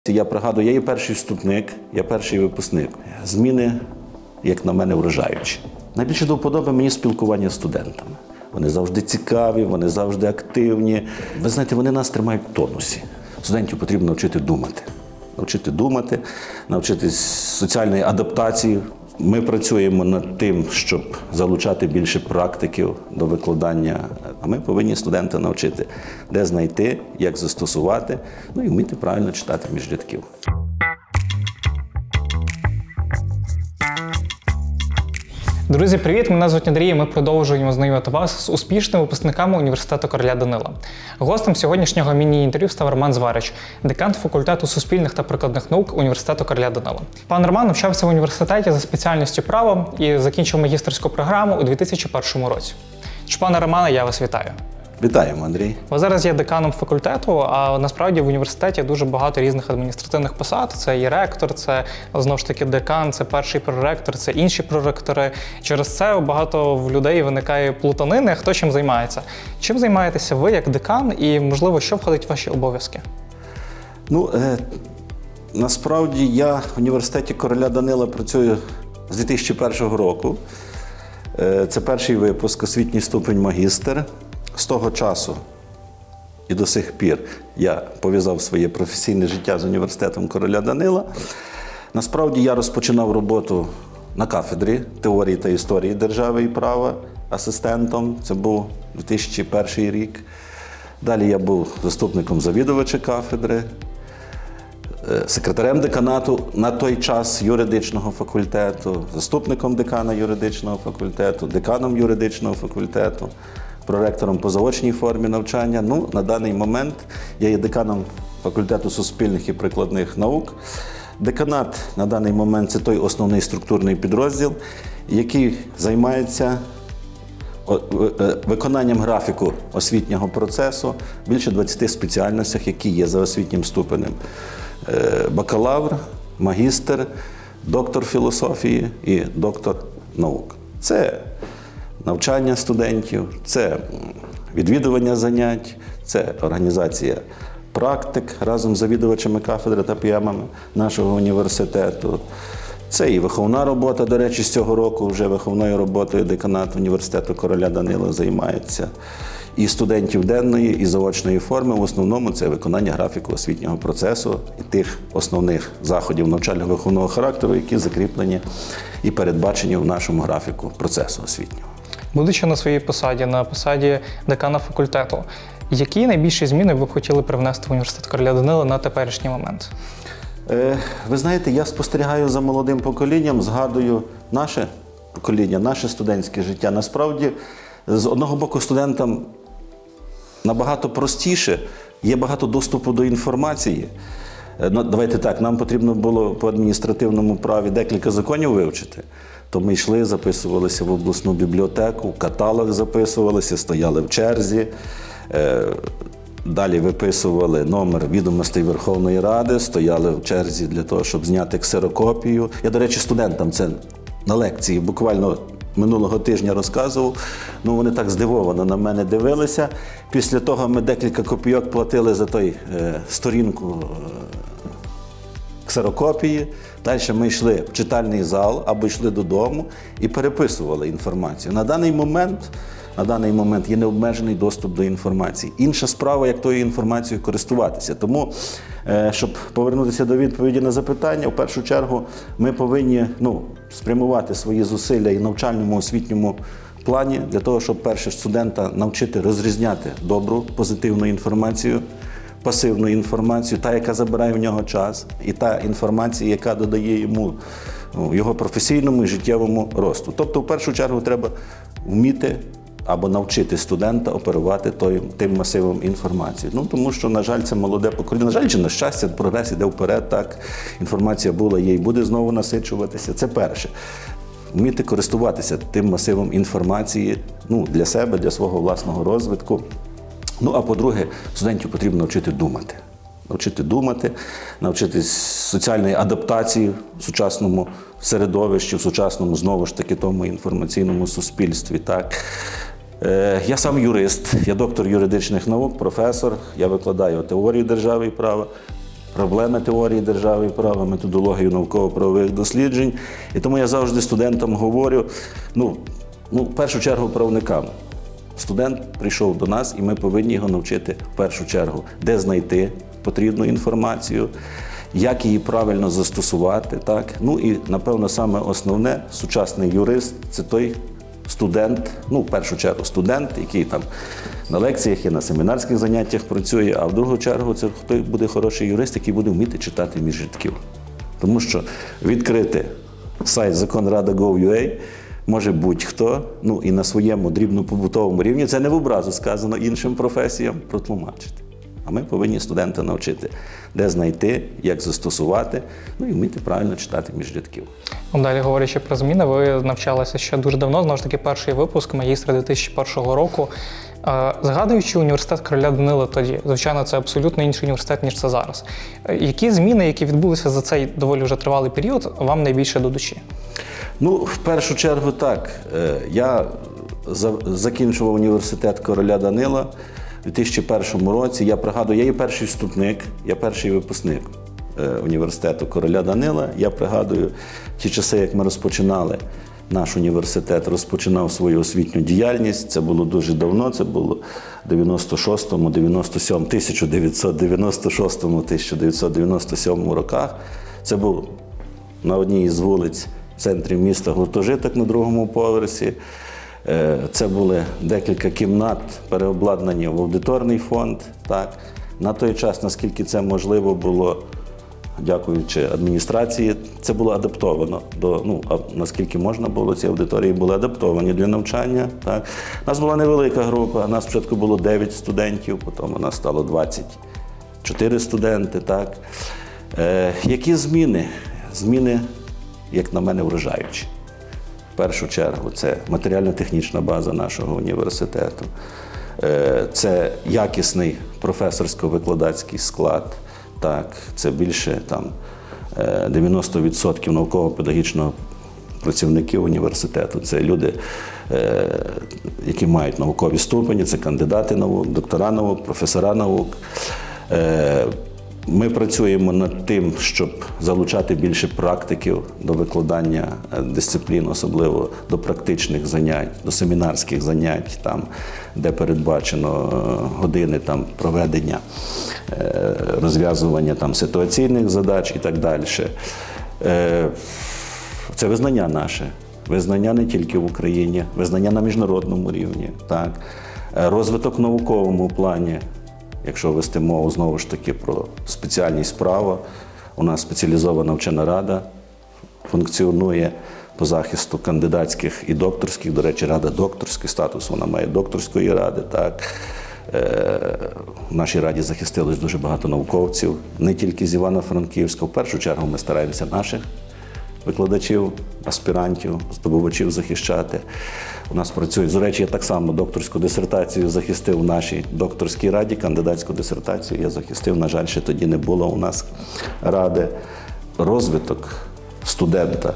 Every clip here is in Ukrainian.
Я пригадую, я є перший вступник, я перший випускник. Зміни, як на мене, вражаючі. Найбільше до вподоби мені спілкування з студентами. Вони завжди цікаві, вони завжди активні. Ви знаєте, вони нас тримають в тонусі. Студентів потрібно навчити думати. Навчитись соціальної адаптації. Ми працюємо над тим, щоб залучати більше практиків до викладання. А ми повинні студента навчити, де знайти, як застосувати, і вміти правильно читати між рядків. Друзі, привіт! Мене звуть Андрій, ми продовжуємо знайомити вас з успішними випускниками університету Короля Данила. Гостем сьогоднішнього міні-інтерв'ю став Роман Зварич, декан факультету суспільних та прикладних наук університету Короля Данила. Пан Роман навчався в університеті за спеціальністю право і закінчив магістерську програму у 2001 році. Пане Романе, я вас вітаю. Вітаємо, Андрій. Ви зараз є деканом факультету, а насправді в університеті дуже багато різних адміністративних посад. Це і ректор, це, знову ж таки, декан, це перший проректор, це інші проректори. Через це багато в людей виникає плутанини, хто чим займається. Чим займаєтеся ви як декан і, можливо, що входить в ваші обов'язки? Насправді я в університеті Короля Данила працюю з 2001 року. Це перший випуск, освітній ступень магістр. З того часу і до сих пір я пов'язав своє професійне життя з університетом Короля Данила. Насправді я розпочинав роботу на кафедрі теорії та історії держави і права асистентом. Це був 2001 рік. Далі я був заступником завідувача кафедри, секретарем деканату на той час юридичного факультету, заступником декана юридичного факультету, деканом юридичного факультету, проректором по заочній формі навчання. На даний момент я є деканом факультету суспільних і прикладних наук. Деканат на даний момент – це той основний структурний підрозділ, який займається виконанням графіку освітнього процесу в більше 20 спеціальностях, які є за освітнім ступенем. Бакалавр, магістр, доктор філософії і доктор наук. Це навчання студентів, це відвідування занять, це організація практик разом з завідувачами кафедри та ПІМами нашого університету. Це і виховна робота, до речі, з цього року вже виховною роботою деканат університету Короля Данила займається. І студентів денної, і заочної форми, в основному це виконання графіку освітнього процесу і тих основних заходів навчально-виховного характеру, які закріплені і передбачені в нашому графіку процесу освітнього. Будучи на своїй посаді, на посаді декана факультету, які найбільші зміни ви б хотіли привнести в університет Короля Данила на теперішній момент? Ви знаєте, я спостерігаю за молодим поколінням, згадую наше покоління, наше студентське життя. Насправді, з одного боку, студентам набагато простіше, є багато доступу до інформації. Давайте так, нам потрібно було по адміністративному праві декілька законів вивчити. То ми йшли, записувалися в обласну бібліотеку, в каталог записувалися, стояли в черзі. Далі виписували номер відомостей Верховної Ради, стояли в черзі для того, щоб зняти ксерокопію. Я, до речі, студентам це на лекції буквально минулого тижня розказував. Вони так здивовано на мене дивилися. Після того ми декілька копійок платили за той сторінку ксерокопії. Далі ми йшли в читальний зал або йшли додому і переписували інформацію. На даний момент є необмежений доступ до інформації. Інша справа, як тою інформацією користуватися. Тому, щоб повернутися до відповіді на запитання, в першу чергу ми повинні спрямувати свої зусилля і в навчальному освітньому плані для того, щоб перше студента навчити розрізняти добру, позитивну інформацію, пасивну інформацію, та, яка забирає в нього час, і та інформація, яка додає йому його професійному і життєвому росту. Тобто, в першу чергу, треба вміти або навчити студента оперувати тим масивом інформації. Тому що, на жаль, це молоде покоління. На жаль, чи на щастя, прогрес іде вперед, так, інформація була, є і буде знову насичуватися. Це перше. Вміти користуватися тим масивом інформації для себе, для свого власного розвитку. А по-друге, студентів потрібно навчити думати. Навчитись соціальної адаптації в сучасному середовищі, в сучасному, знову ж таки, тому інформаційному суспільстві. Так. Я сам юрист, я доктор юридичних наук, професор, я викладаю теорію держави і права проблеми теорії держави і права, методологію науково-правових досліджень. І тому я завжди студентам говорю, в першу чергу правникам. Студент прийшов до нас, і ми повинні його навчити в першу чергу, де знайти потрібну інформацію, як її правильно застосувати. Так? І, напевно, саме основне, сучасний юрист – це той студент, в першу чергу студент, який там на лекціях і на семінарських заняттях працює, а в другу чергу це той буде хороший юрист, який буде вміти читати між рядків. Тому що відкрити сайт Законрада.gov.ua може будь-хто, і на своєму дрібно-побутовому рівні, це не в образу сказано іншим професіям, протлумачити. А ми повинні студента навчити, де знайти, як застосувати, і вміти правильно читати між рядків. Далі, говорячи про зміни, ви навчалися ще дуже давно, знову ж таки, перший випуск, магістра 2001 року. Згадуючи університет короля Данила тоді, звичайно, це абсолютно інший університет, ніж це зараз. Які зміни, які відбулися за цей доволі вже тривалий період, вам найбільше до душі? В першу чергу так. Я закінчував університет короля Данила у 2001 році. Я пригадую, я є перший вступник, я перший випускник університету короля Данила. Я пригадую ті часи, як ми розпочинали. Наш університет розпочинав свою освітню діяльність. Це було дуже давно, це було в 1996-1997 роках. Це був на одній із вулиць в центрі міста гуртожиток на другому поверсі. Це були декілька кімнат, переобладнані в аудиторний фонд. Так. На той час, наскільки це можливо було, дякуючи адміністрації, це було адаптовано наскільки можна було, ці аудиторії були адаптовані для навчання. Так. У нас була невелика група, нас спочатку було 9 студентів, потім у нас стало 24 студенти. Так. Які зміни? Зміни, як на мене, вражаючі. В першу чергу, це матеріально-технічна база нашого університету, це якісний професорсько-викладацький склад. Так, це більше 90% науково-педагогічного працівників університету. Це люди, які мають наукові ступені, це кандидати наук, доктора наук, професора наук. Ми працюємо над тим, щоб залучати більше практиків до викладання дисциплін, особливо до практичних занять, до семінарських занять, де передбачено години проведення, розв'язування ситуаційних задач і так далі. Це визнання наше. Визнання не тільки в Україні, визнання на міжнародному рівні. Так. Розвиток в науковому плані. Якщо вести мову, знову ж таки, про спеціальність права, у нас спеціалізована вчена рада функціонує по захисту кандидатських і докторських. До речі, рада докторський статус, вона має докторської ради. Так. В нашій раді захистилось дуже багато науковців, не тільки з Івано-Франківська. В першу чергу ми стараємося наших викладачів, аспірантів, здобувачів захищати. У нас працюють, до речі, я так само докторську дисертацію захистив в нашій докторській раді, кандидатську дисертацію я захистив, на жаль, ще тоді не було у нас ради. Розвиток студента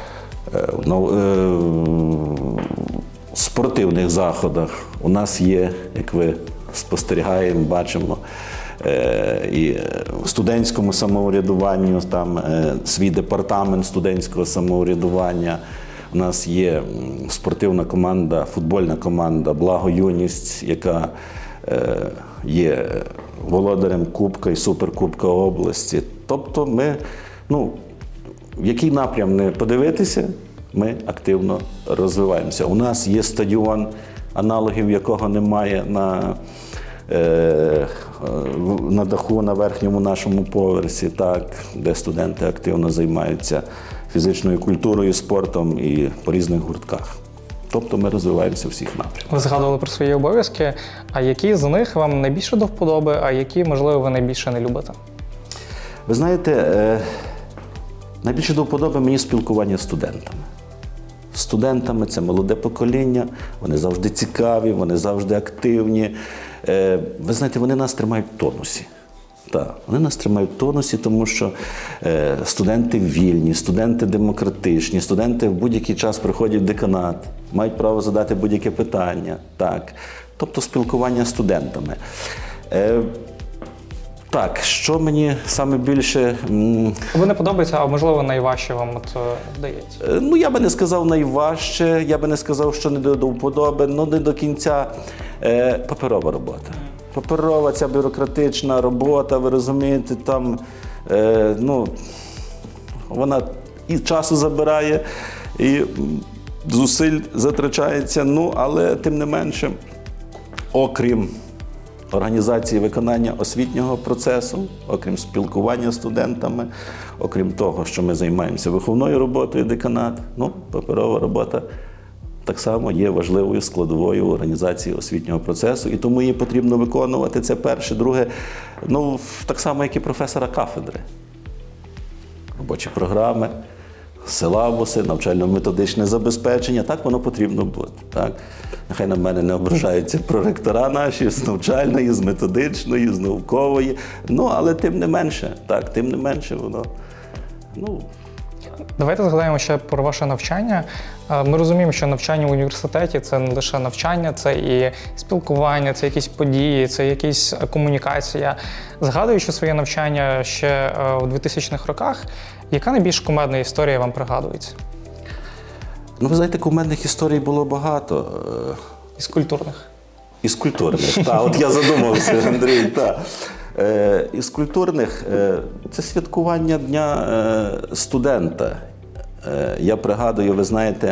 в спортивних заходах у нас є, як ви спостерігаємо, бачимо, і в студентському самоврядуванні, свій департамент студентського самоврядування. У нас є спортивна команда, футбольна команда «Благо Юність», яка є володарем Кубка і Суперкубка області. Тобто ми, в який напрям не подивитися, ми активно розвиваємося. У нас є стадіон, аналогів якого немає на даху, на верхньому нашому поверсі, так, де студенти активно займаються фізичною культурою, спортом і по різних гуртках. Тобто ми розвиваємося в всіх напрямках. Ви згадували про свої обов'язки, а які з них вам найбільше до вподоби, а які, можливо, ви найбільше не любите? Ви знаєте, найбільше до вподоби мені спілкування з студентами. Студентами – це молоде покоління, вони завжди цікаві, вони завжди активні. Ви знаєте, вони нас тримають в тонусі. Так, вони нас тримають в тонусі, тому що студенти вільні, студенти демократичні, студенти в будь-який час приходять в деканат, мають право задати будь-яке питання. Так. Тобто спілкування з студентами. Так, що мені саме більше... Ви не подобається, а можливо найважче вам вдається? Ну, я би не сказав найважче, я би не сказав, що не до вподоби, ну не до кінця. Паперова робота. Паперова, ця бюрократична робота, ви розумієте, там, ну, вона і часу забирає, і зусиль затрачається, ну, але тим не менше, окрім організації виконання освітнього процесу, окрім спілкування з студентами, окрім того, що ми займаємося виховною роботою деканат, ну, паперова робота так само є важливою складовою організації освітнього процесу, і тому її потрібно виконувати. Це перше. Друге, ну, так само, як і професора кафедри. Робочі програми, силабуси, навчально-методичне забезпечення. Так воно потрібно бути. Так? Нехай на мене не ображаються проректора наші з навчальної, з методичної, з наукової. Ну, але тим не менше, так, тим не менше воно, ну... Давайте згадаємо ще про ваше навчання. Ми розуміємо, що навчання в університеті – це не лише навчання, це і спілкування, це якісь події, це якась комунікація. Згадуючи своє навчання ще у 2000-х роках, яка найбільш кумедна історія вам пригадується? Ну, ви знаєте, кумедних історій було багато. Із культурних? Із культурних, так. От я задумався, Андрій, так. Із культурних – це святкування Дня студента. Я пригадую, ви знаєте,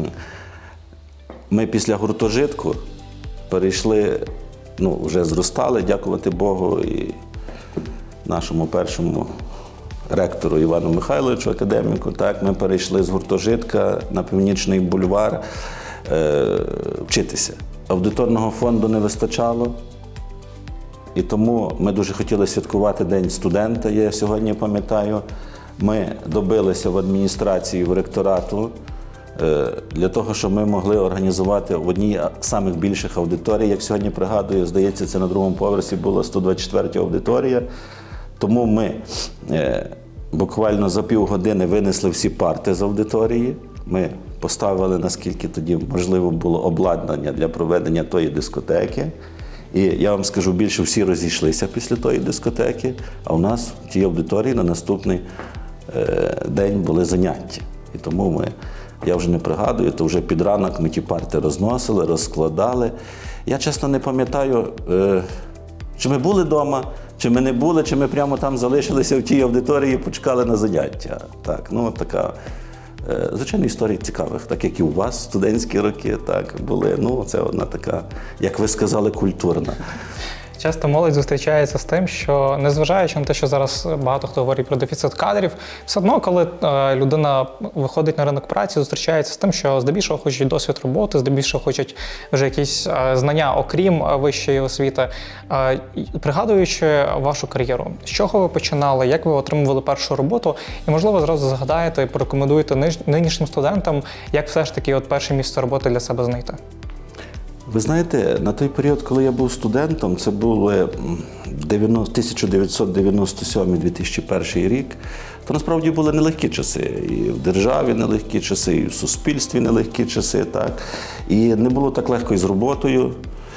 ми після гуртожитку перейшли, ну, вже зростали, дякувати Богу, і нашому першому ректору Івану Михайловичу, академіку, так, ми перейшли з гуртожитка на Північний бульвар вчитися. Аудиторного фонду не вистачало. І тому ми дуже хотіли святкувати День студента, я сьогодні пам'ятаю. Ми добилися в адміністрації, в ректорату, для того, щоб ми могли організувати в одній з самих більших аудиторій. Як сьогодні пригадую, здається, це на другому поверсі була 124 аудиторія. Тому ми буквально за півгодини винесли всі парти з аудиторії. Ми поставили, наскільки тоді можливо було, обладнання для проведення тої дискотеки. І я вам скажу більше, всі розійшлися після тої дискотеки, а у нас в тій аудиторії на наступний день були заняття. І тому я вже не пригадую, то вже під ранок ми ті парти розносили, розкладали. Я чесно не пам'ятаю, чи ми були вдома, чи ми не були, чи ми прямо там залишилися в тій аудиторії і почекали на заняття. Так, ну така, звичайно, історії цікавих, так як і у вас студентські роки, так, були. Ну, це одна така, як ви сказали, культурна. Часто молодь зустрічається з тим, що незважаючи на те, що зараз багато хто говорить про дефіцит кадрів, все одно, коли людина виходить на ринок праці, зустрічається з тим, що здебільшого хочуть досвід роботи, здебільшого хочуть вже якісь знання, окрім вищої освіти. Пригадуючи вашу кар'єру, з чого ви починали, як ви отримували першу роботу, і, можливо, зразу згадаєте і порекомендуєте нинішнім студентам, як все ж таки перше місце роботи для себе знайти? Ви знаєте, на той період, коли я був студентом, це були 1997-2001 рік, то насправді були нелегкі часи. І в державі нелегкі часи, і в суспільстві нелегкі часи, так. І не було так легко і з роботою.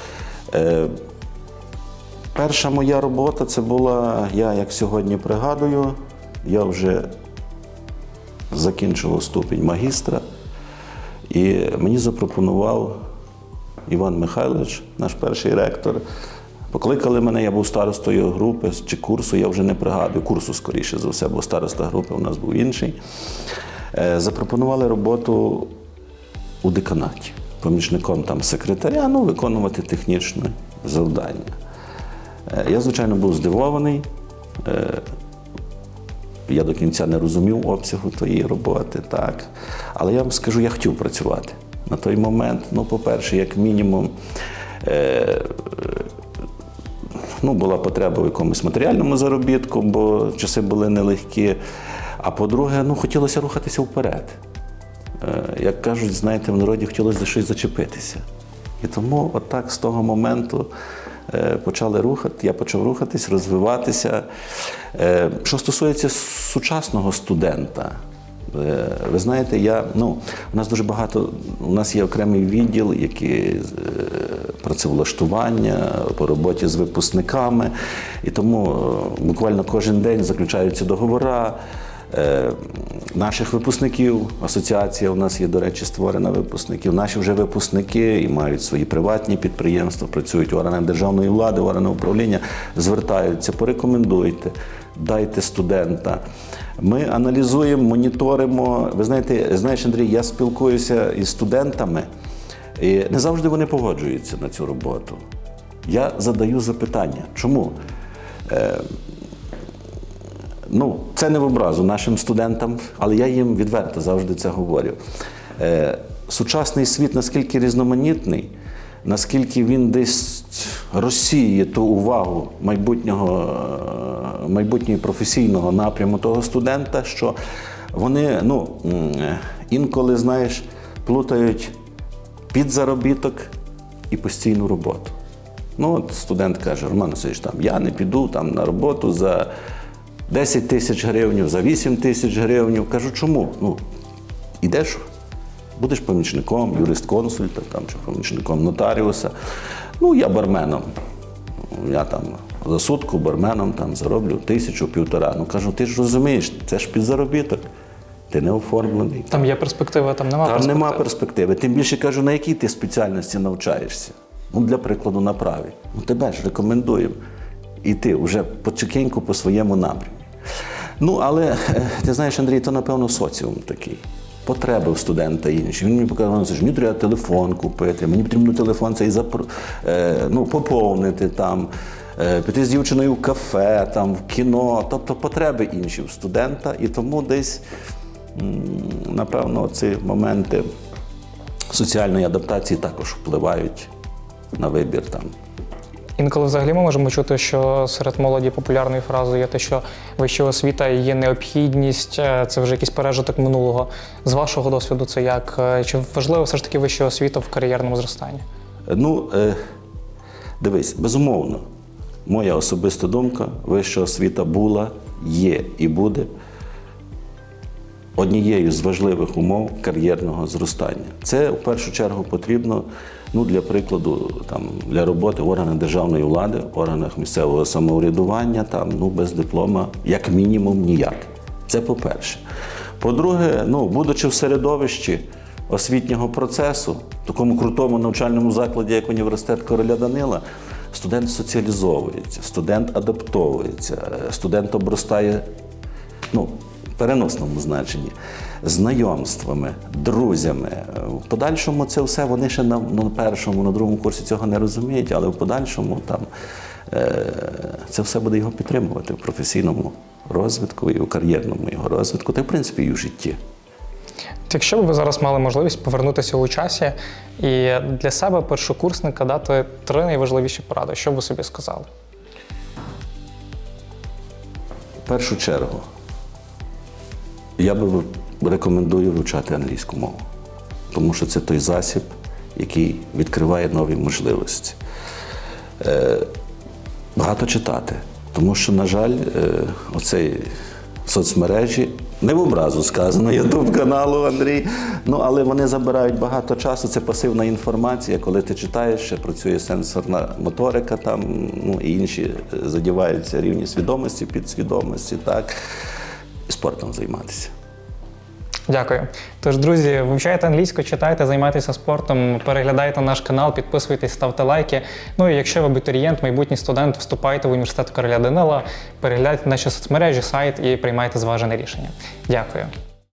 Перша моя робота, це була, я як сьогодні пригадую, я вже закінчував ступінь магістра, і мені запропонував Іван Михайлович, наш перший ректор. Покликали мене, я був старостою групи чи курсу, я вже не пригадую, курсу скоріше за все, бо староста групи у нас був інший. Запропонували роботу у деканаті, помічником там секретаря, ну, виконувати технічне завдання. Я, звичайно, був здивований. Я до кінця не розумів обсягу тієї роботи, так. Але я вам скажу, я хотів працювати. На той момент, ну, по-перше, як мінімум, ну, була потреба в якомусь матеріальному заробітку, бо часи були нелегкі. А по-друге, ну, хотілося рухатися вперед. Як кажуть, знаєте, в народі хотілося за щось зачепитися. І тому отак з того моменту я почав рухатись, розвиватися. Що стосується сучасного студента, Ви знаєте, у нас дуже багато, у нас є окремий відділ, який працевлаштування, по роботі з випускниками, і тому буквально кожен день заключаються договори наших випускників. Асоціація у нас є, до речі, створена випускників. Наші вже випускники і мають свої приватні підприємства, працюють органами державної влади, органами управління, звертаються, порекомендуйте, дайте студента. Ми аналізуємо, моніторимо. Ви знаєте, Андрій, я спілкуюся із студентами, і не завжди вони погоджуються на цю роботу. Я задаю запитання. Чому? Це не в образу нашим студентам, але я їм відверто завжди це говорю. Сучасний світ наскільки різноманітний, наскільки він десь розсіює ту увагу майбутнього професійного напряму того студента, що вони, інколи, плутають підзаробіток і постійну роботу. Студент каже: Роман Васильович, я не піду на роботу за 10 тисяч гривень, за 8 тисяч гривень. Кажу, чому? Ідеш, будеш помічником юрист-консульта чи помічником нотаріуса. Я барменом. Я за сутку барменом зароблю 1000-1500. Кажу, ти ж розумієш, це ж підзаробіток. Ти не оформлений. Там є перспектива, там нема перспективи. Там нема перспективи. Тим більше, кажу, на якій ти спеціальності навчаєшся? Для прикладу, на праві. Тебе ж рекомендуємо йти вже потихеньку по своєму напрямі. Але, ти знаєш, Андрій, то, напевно, соціум такий. Потреби у студента інші. Він мені показав, що мені треба телефон купити, мені потрібно телефон цей поповнити, піти з дівчиною в кафе, в кіно. Тобто потреби інші у студента. І тому десь, напевно, ці моменти соціальної адаптації також впливають на вибір. Інколи взагалі ми можемо чути, що серед молоді популярною фразою є те, що вища освіта є необхідність, це вже якийсь пережиток минулого. З вашого досвіду це як? Чи важливо все ж таки вища освіта в кар'єрному зростанні? Дивись, безумовно, моя особиста думка, вища освіта була, є і буде однією з важливих умов кар'єрного зростання. Це, в першу чергу, потрібно, для прикладу, для роботи в органах державної влади, в органах місцевого самоврядування, без диплома, як мінімум, ніяк. Це по-перше. По-друге, будучи в середовищі освітнього процесу, в такому крутому навчальному закладі, як університет Короля Данила, студент соціалізовується, студент адаптовується, студент обростає, в переносному значенні, знайомствами, друзями. В подальшому це все, вони ще на першому, на другому курсі цього не розуміють, але в подальшому це все буде його підтримувати в професійному розвитку і в кар'єрному його розвитку, та в принципі і в житті. Якщо б ви зараз мали можливість повернутися у часі і для себе, першокурсника, дати 3 найважливіші поради, що б ви собі сказали? В першу чергу, я рекомендую вивчати англійську мову, тому що це той засіб, який відкриває нові можливості. Багато читати, тому що, на жаль, оцей соцмережі, не в образу сказано, ютуб-каналу, Андрій, але вони забирають багато часу, це пасивна інформація, коли ти читаєш, ще працює сенсорна моторика, і інші задіваються рівні свідомості, підсвідомості, спортом займатися. Дякую. Тож, друзі, вивчайте англійську, читайте, займайтеся спортом, переглядайте наш канал, підписуйтесь, ставте лайки. І якщо ви абітурієнт, майбутній студент, вступайте в університет Короля Данила, переглядайте наші соцмережі, сайт і приймайте зважене рішення. Дякую.